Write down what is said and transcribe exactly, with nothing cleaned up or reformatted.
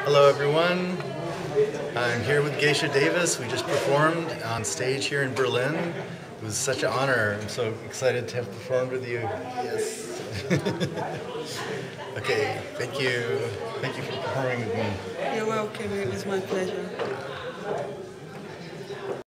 Hello everyone, I'm here with Geisha Davis. We just performed on stage here in Berlin. It was such an honor. I'm so excited to have performed with you. Yes. Okay, thank you. Thank you for performing with me. You're welcome, it was my pleasure.